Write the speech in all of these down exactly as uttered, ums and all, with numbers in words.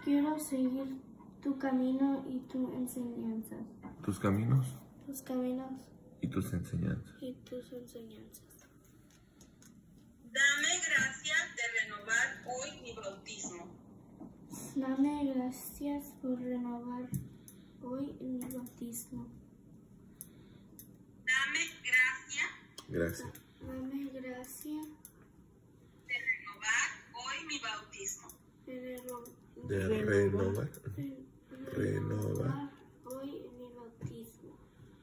Quiero seguir tu camino y tus enseñanzas. Tus caminos. Tus caminos. Y tus enseñanzas. Y tus enseñanzas. Dame gracia de renovar hoy mi bautismo. Dame gracias por renovar hoy mi bautismo. Dame gracia. Gracias. Dame gracia de renovar hoy mi bautismo. de, reno de renovar. de Renovar. hoy mi bautismo.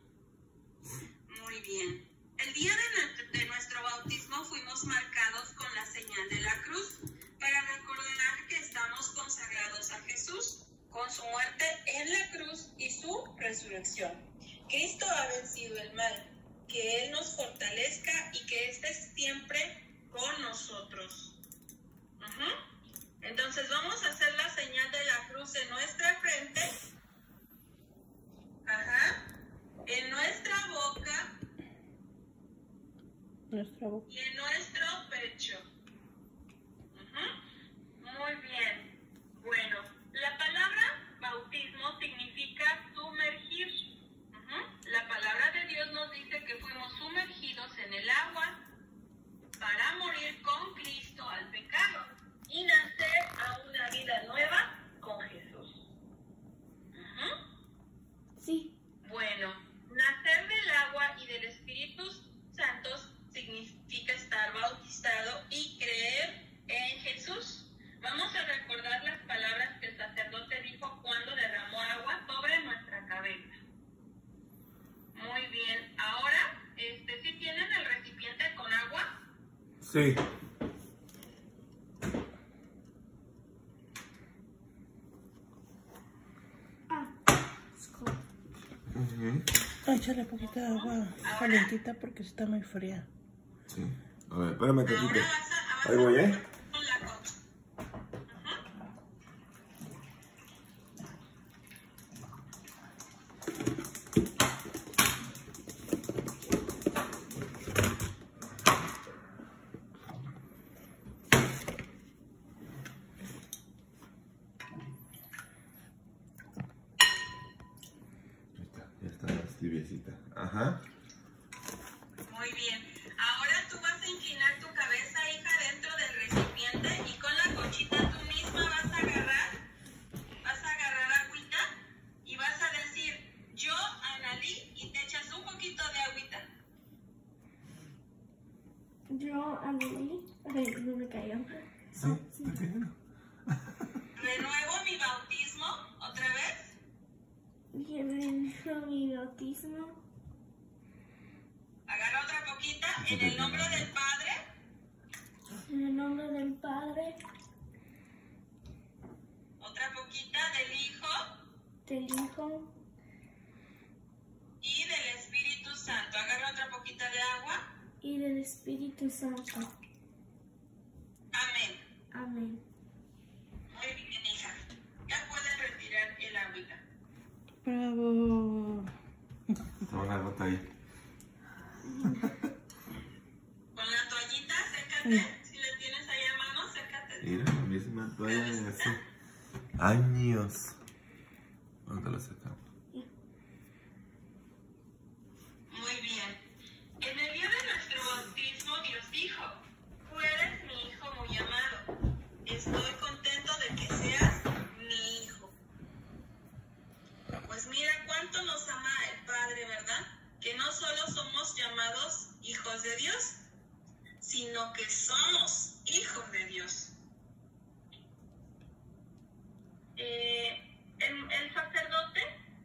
Muy bien. El día de nuestro, de nuestro bautismo fuimos marcados con la señal de la cruz para recordar que estamos consagrados a Jesús con su muerte en la cruz y su resurrección. Cristo ha vencido el mal. Que Él nos fortalezca y que esté siempre con nosotros. Uh-huh. Entonces vamos a hacer la señal de la cruz en nuestra frente. Ajá. En nuestra boca. Nuestra boca. Y en nuestro pecho. Uh-huh. Muy bien. Bueno, la palabra bautismo significa sumergir. Uh-huh. La palabra de Dios nos dice que fuimos sumergidos en el agua para morir con Cristo al pecado y nacer a una vida nueva con Jesús. Uh-huh. Sí. Bueno, nacer del agua y del Espíritu Santo significa estar bautizado y creer en Jesús. Vamos a recordar las palabras que el sacerdote dijo cuando derramó agua sobre nuestra cabeza. Muy bien. Ahora, este, ¿sí tienen el recipiente con agua? Sí. Ah. Uh-huh. Échale poquita de agua calentita porque está muy fría. Sí. A ver, espérame tantito. Ahora vas a, vas Ahí voy, ¿eh? a con la copa. Ajá. Ahí está, ya está tibiecita. Ajá. Muy bien. Ahora tú vas a inclinar tu cabeza, hija, dentro del recipiente y con la conchita tú misma vas a agarrar, vas a agarrar agüita y vas a decir, yo, Analí, y te echas un poquito de agüita. Yo, Amelie. Ay, no me cayó. Sí, está cayendo. Renuevo mi bautismo, otra vez. Y renuevo mi bautismo Agarra otra poquita en el nombre del Padre, en el nombre del Padre, otra poquita del Hijo del Hijo y del Espíritu Santo. Agarra otra poquita de agua. y del Espíritu Santo. Amén. Amén. Muy bien, hija. Ya puedes retirar el agüita. Bravo. Estaba una gota ahí. Con la toallita, sécate. Si le tienes ahí a mano, sécate. Mira, la misma toalla de hace años. Ahorita la sacamos. Muy bien. En el día de nuestro bautismo, Dios dijo, tú eres mi hijo muy amado. Estoy contento de que seas mi hijo. Pues mira cuánto nos ama el Padre, ¿verdad? Que no solo somos llamados hijos de Dios, sino que somos hijos de Dios. Eh, el, el sacerdote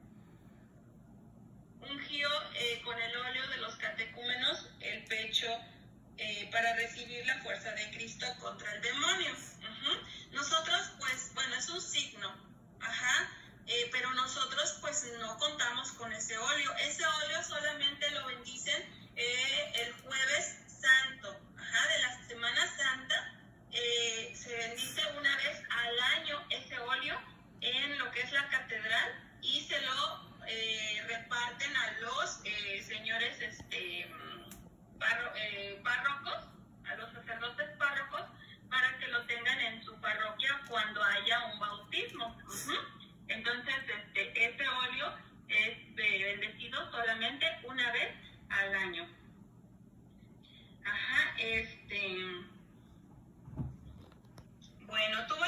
ungió eh, con el óleo de los catecúmenos el pecho eh, para recibir la fuerza de Cristo contra el demonio. Uh-huh. Nosotros, pues, bueno, es un signo, ajá, eh, pero nosotros, pues, no contamos con ese óleo. Ese óleo solamente lo bendicen eh, el jueves santo, ajá, de la semana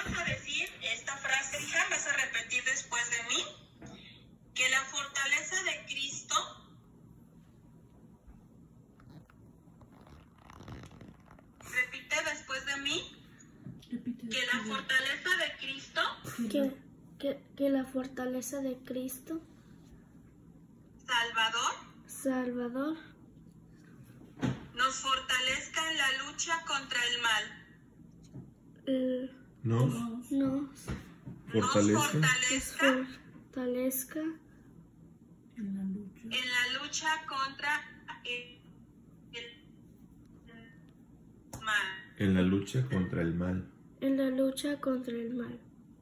vas a decir esta frase, hija, vas a repetir después de mí, que la fortaleza de Cristo repite después de mí, que la fortaleza de Cristo Que, que, que la fortaleza de Cristo Salvador Salvador nos fortalezca en la lucha contra el mal. eh, Nos nos Nos fortalece fortalezca fortalezca En la lucha. en la lucha contra el, el mal. en la lucha contra el mal. en la lucha contra el mal.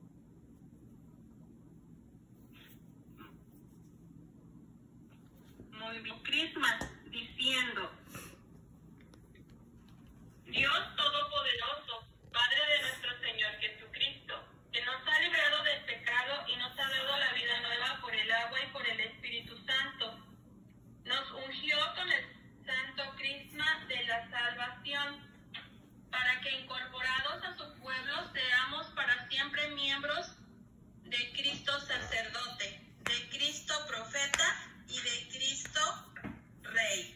Muy bien. Crisma, diciendo: Dios Todopoderoso, Padre de nuestro Señor Jesucristo, que nos ha librado del pecado y nos ha dado la vida nueva por el agua y por el Espíritu Santo, nos ungió con el santo crisma de la salvación, para que incorporados a su pueblo seamos para siempre miembros de Cristo sacerdote, de Cristo profeta y de Cristo rey.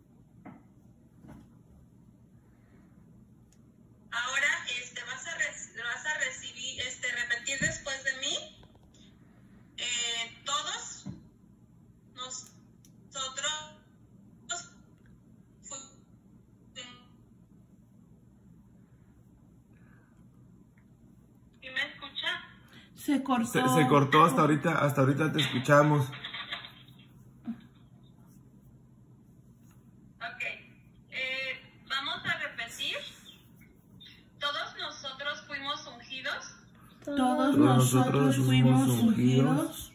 Ahora este, vas, a re- vas a recibir, este, repetir después de mí. Eh, todos nosotros fu- ¿Sí me escucha? Se cortó. Se, se cortó hasta ahorita, hasta ahorita te escuchamos. Ok. Eh, vamos a repetir. Todos nosotros fuimos ungidos Todos Todos nosotros nosotros fuimos fuimos ungidos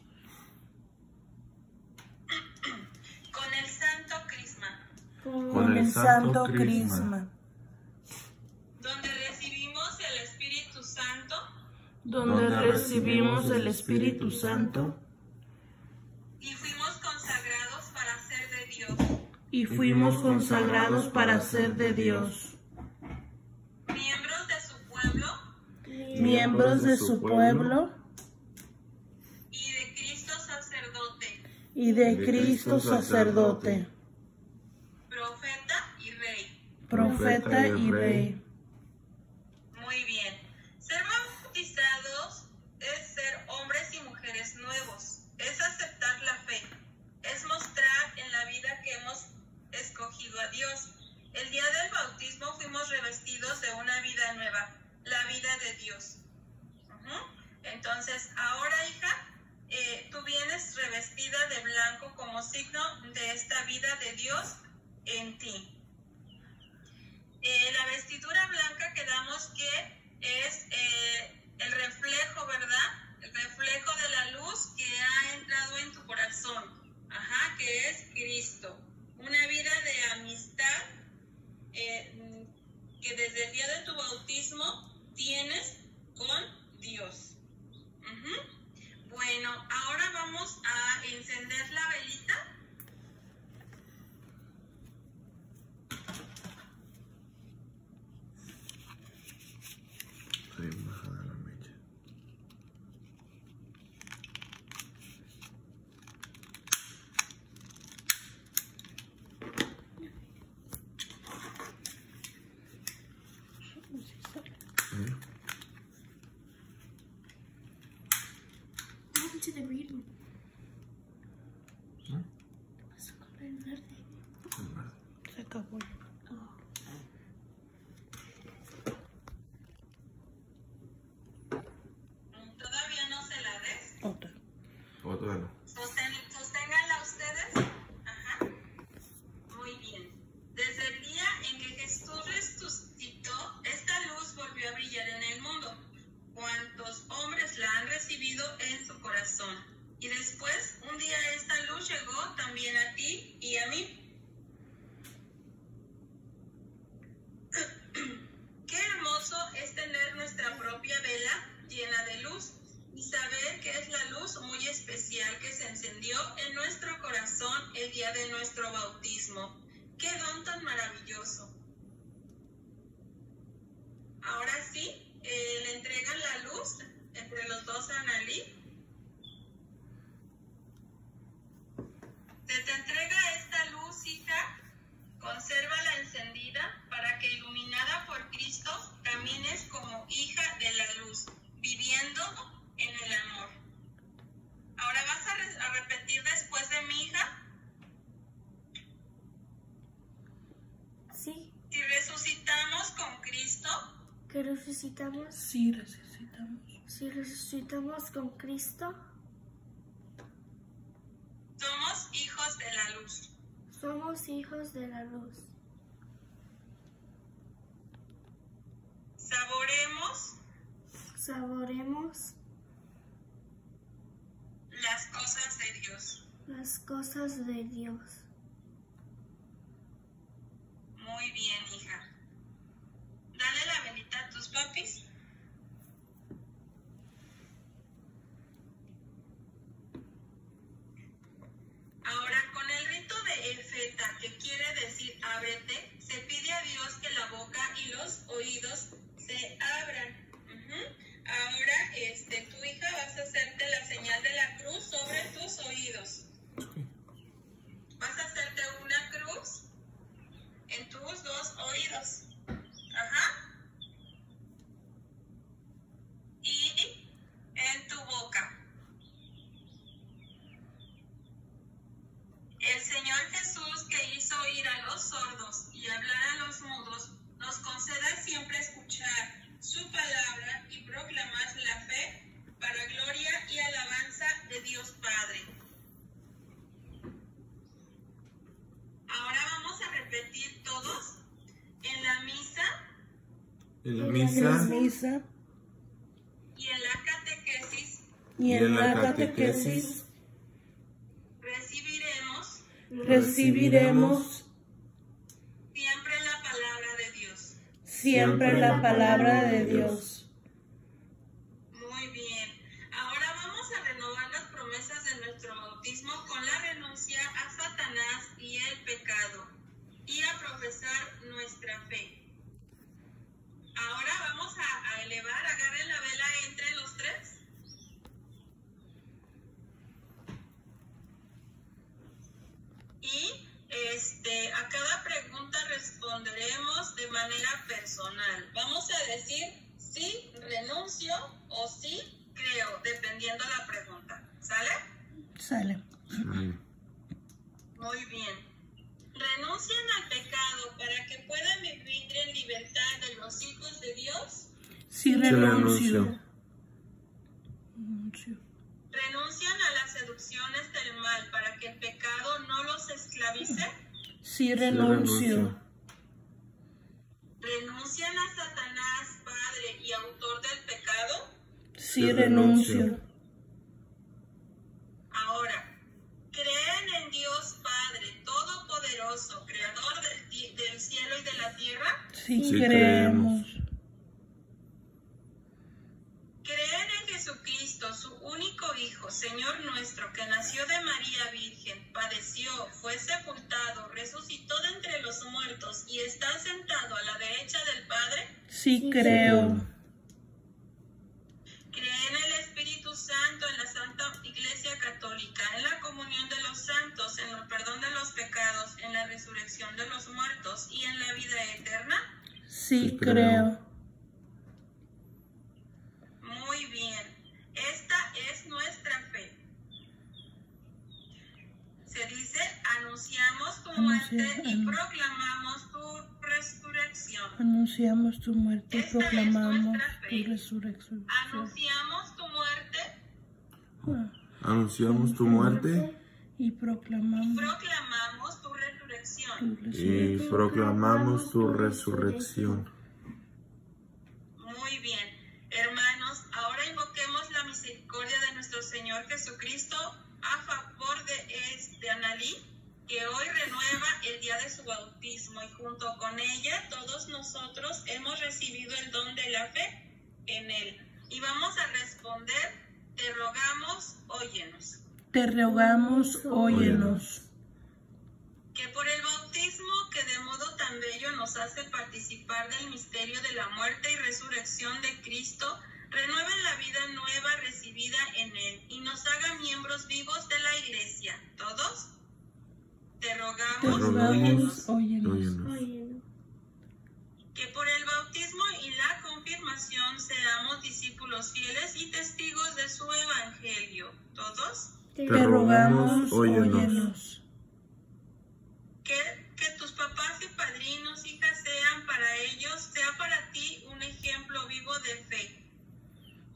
con el santo crisma, con el santo crisma, donde recibimos el Espíritu Santo donde recibimos el Espíritu Santo y fuimos consagrados para ser de Dios, y fuimos consagrados para ser de Dios, miembros de su pueblo miembros de su pueblo y de Cristo sacerdote, y de Cristo sacerdote, profeta y rey. profeta y rey. Muy bien. Ser bautizados es ser hombres y mujeres nuevos, es aceptar la fe, es mostrar en la vida que hemos escogido a Dios. El día del bautismo fuimos revestidos de una vida nueva, la vida de Dios. Ujú. Entonces, ahora, hija, eh, tú vienes revestida de blanco como signo de esta vida de Dios en ti. Eh, la vestidura blanca quedamos que es eh, el reflejo, ¿verdad? El reflejo de la luz que ha entrado en tu corazón. Ajá, que es Cristo. Una vida de amistad eh, que desde el día de tu bautismo tienes con Dios. Ujú. Bueno, ahora vamos a encender la velita. Está bien bajada la mecha. Mira. What happened to the green one? ¿No? Pasó con el verde. Es verde. Se acabó. Todavía no se la des. Otra. Otra no. Sosten, sosténganla ustedes. Ajá. Muy bien. Desde el día en que Jesús resucitó, esta luz volvió a brillar en el mundo. ¿Cuántos hombres la han recibido en su corazón? Y después, un día esta luz llegó también a ti y a mí. Qué hermoso es tener nuestra propia vela llena de luz y saber que es la luz muy especial que se encendió en nuestro corazón el día de nuestro bautismo. ¡Qué don tan maravilloso! Ahora sí, eh, le entregan la luz resucitamos, Si resucitamos. si resucitamos con Cristo, somos hijos de la luz. somos hijos de la luz. Saboremos Saboremos las cosas de Dios. las cosas de Dios. Muy bien, hija. Dale la velita a tus papis. Ahora, con el rito de Efeta, que quiere decir ábrete, se pide a Dios que la boca y los oídos se abran. Ujú. Ahora, este, tu hija vas a hacerte la señal de la cruz sobre tus oídos. Vas a hacerte una cruz en tus dos oídos. Ajá. Y en tu boca. El Señor Jesús, que hizo oír a los sordos y hablar a los mudos, nos conceda siempre escuchar su palabra y proclamar la fe para gloria y alabanza de Dios Padre. Ahora vamos a repetir todos en la misa En la En la En la misa misa y en la catequesis y en la catequesis recibiremos recibiremos siempre la palabra de Dios. siempre la palabra de Dios. Muy bien. Ahora vamos a renovar las promesas de nuestro bautismo con la renuncia a Satanás y el pecado y a profesar nuestra fe. Ahora vamos a, a elevar, agarren la vela entre los tres. Y este, a cada pregunta responderemos de manera personal. Vamos a decir sí, renuncio o sí, creo, dependiendo la pregunta. ¿Sale? Sale. Sale. Muy bien. ¿Renuncian al pecado para que puedan vivir en libertad de los hijos de Dios? Si renuncio. Renuncio. ¿Renuncian a las seducciones del mal para que el pecado no los esclavice? Si renuncio. ¿Renuncian a Satanás, padre y autor del pecado? Si renuncio. Ahora, ¿creen en Dios Padre Todopoderoso, Creador del, ti- del cielo y de la tierra? Si Sí creemos. ¿Creen en Jesucristo, su único Hijo, Señor nuestro, que nació de María Virgen, padeció, fue sepultado, resucitó de entre los muertos y está sentado a la derecha del Padre? Si creo. ¿Creen en el Espíritu Santo, en la Santa Iglesia Católica, en la comunión de los santos, en el perdón de los pecados, en la resurrección de los muertos y en la vida eterna? Si creo. Muy bien. Esta es nuestra fe. Se dice, anunciamos tu muerte Anuncia- y anun- proclamamos tu resurrección. Anunciamos tu muerte y Esta es proclamamos nuestra fe. tu resurrección. Anunciamos tu muerte Ah, Anunciamos tu muerte Y proclamamos proclamamos tu resurrección. tu y resurrección. proclamamos tu resurrección. Muy bien. Hermanos, ahora invoquemos la misericordia de nuestro Señor Jesucristo a favor de, es- de Analí, que hoy renueva el día de su bautismo y junto con ella todos nosotros hemos recibido el don de la fe en él. Y vamos a responder, te rogamos, óyenos. Te rogamos, óyenos. Que por el bautismo que de modo tan bello nos hace participar del misterio de la muerte y resurrección de Cristo, renueve la vida nueva recibida en él y nos haga miembros vivos de la Iglesia. ¿Todos? Te Te rogamos, rogamos, óyenos. óyenos. Óyenos. Óyenos. Que por el bautismo y la confirmación seamos discípulos fieles y testigos de su evangelio. ¿Todos? Te Te rogamos, óyenos. óyenos. Que, que tus papás y padrinos, hijas, sean para ellos, sea para ti un ejemplo vivo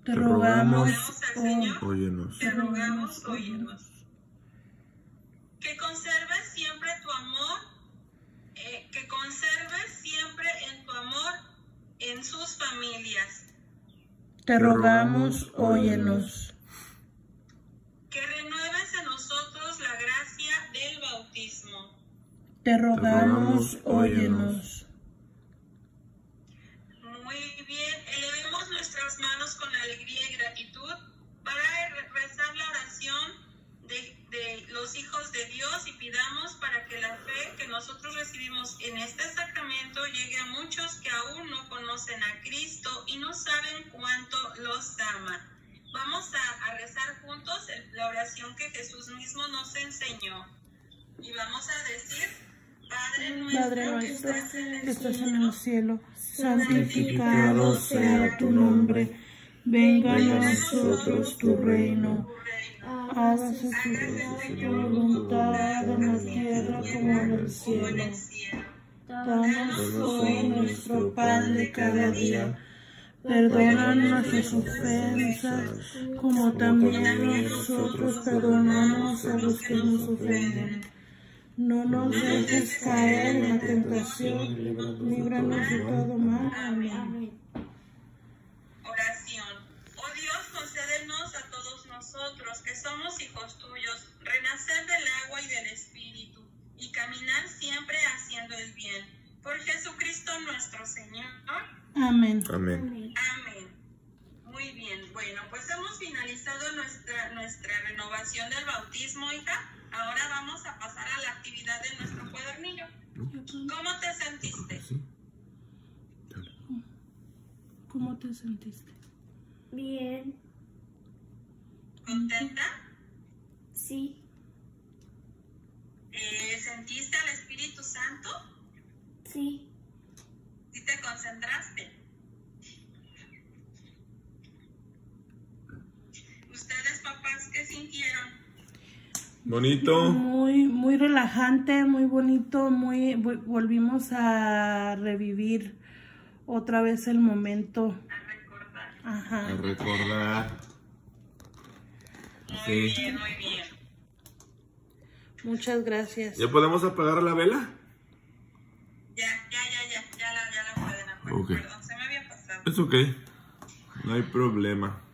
Te rogamos, rogamos al oh, Señor, Óyenos. te rogamos, óyenos. Que conserves siempre tu amor, eh, que conserves siempre en tu amor en sus familias. te rogamos, óyenos. Que renueves en nosotros la gracia del bautismo. Te rogamos, óyenos. Muy bien, elevemos nuestras manos con alegría y gratitud para rezar la oración de, de los hijos de Dios y pidamos para que la fe que nosotros recibimos en este sacramento llegue a muchos que aún no conocen a Cristo y no saben cuánto los ama. Vamos a, a rezar juntos el- la oración que Jesús mismo nos enseñó y vamos a decir: Padre nuestro, Padre que nuestro, estás en el que estás en cielo, el cielo, santificado sea tu nombre. Venga a nosotros tu reino. Hágase tu voluntad en la tierra como en el cielo. Danos hoy nuestro pan de cada día. Perdona nuestras ofensas, como también nosotros perdonamos a los que nos ofenden. No nos dejes caer en la tentación, líbranos de todo mal. Amén. Amén. oración. Oh Dios, concédenos a todos nosotros que somos hijos tuyos, renacer del agua y del Espíritu y caminar siempre haciendo el bien. Por Jesucristo nuestro Señor. Amén. Amén. Amén. Amén. Muy bien. Bueno, pues hemos finalizado nuestra, nuestra renovación del bautismo, hija. Ahora vamos a pasar a la actividad de nuestro cuadernillo. ¿Cómo te sentiste? Sí. ¿Cómo te sentiste? Bien. ¿Contenta? Sí. Eh, ¿Sentiste al Espíritu Santo? Sí. ¿Sí te concentraste? ¿Ustedes, papás, qué sintieron? Bonito. Muy, muy relajante, muy bonito, muy vol- volvimos a revivir otra vez el momento. A recordar. Ajá. A recordar. Muy Sí. bien, muy bien. Muchas gracias. ¿Ya podemos apagar la vela? Ya, ya, ya, ya, ya la, ya la pueden apagar. Ok. Perdón, se me había pasado. Es ok. No hay problema.